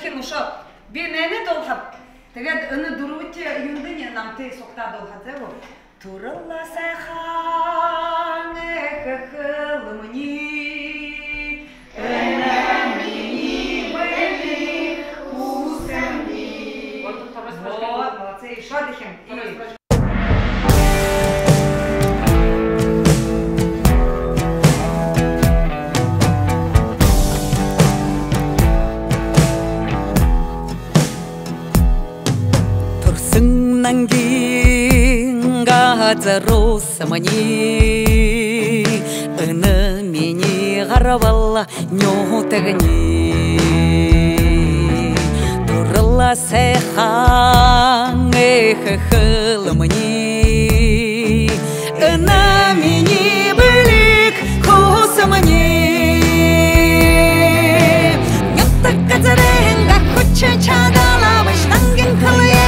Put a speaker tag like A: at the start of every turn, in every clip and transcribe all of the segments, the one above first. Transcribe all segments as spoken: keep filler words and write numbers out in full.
A: дехин ошо бенене долхап. Тэгээд аны дөрөвч юндын намтай сокта долхацэво. Туралла сайхан эххэлмни энэми бэли усэмни. Вот торос вот молодцы, шо дехин. Нангинга заросамани ына мени гаравалла нётагани туралла сайхан эххэлмани ына мени бэлик хосамани нётагазаренга хоччачадалабыш нангин калыя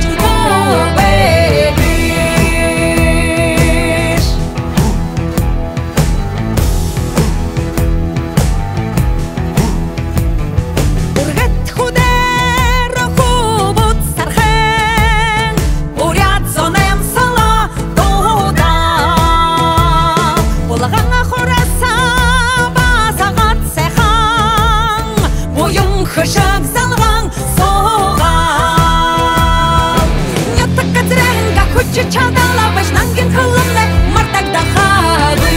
A: Хышак залган соған Нёттак кадренга хоче чадалабыш нанген кылымне мартак дахады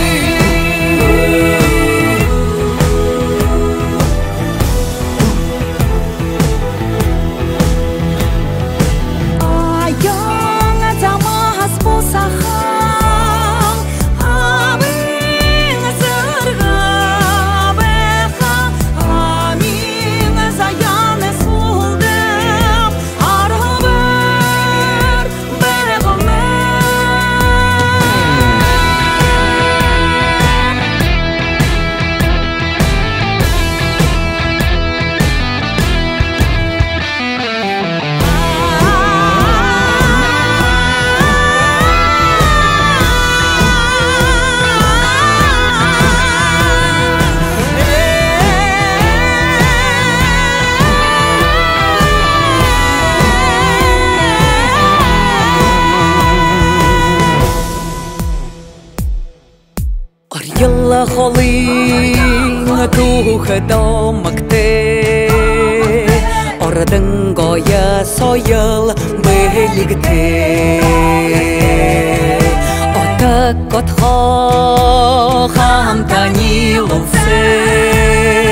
A: Айон азамас босахан Абын азырға Yalla kholin tuhdamakte oradan goya soyal beligte otak kot kho ham tani lose